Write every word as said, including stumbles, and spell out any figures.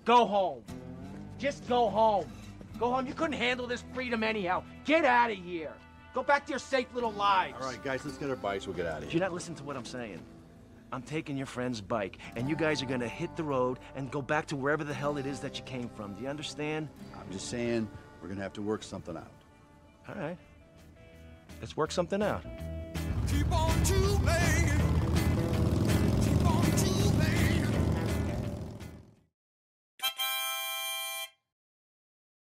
Go home. Just go home. Go home. You couldn't handle this freedom anyhow. Get out of here. Go back to your safe little lives. All right, guys, let's get our bikes. We'll get out of here. You're not listening to what I'm saying. I'm taking your friend's bike, and you guys are gonna hit the road and go back to wherever the hell it is that you came from. Do you understand? I'm just saying, we're gonna have to work something out. All right. Let's work something out. Keep on to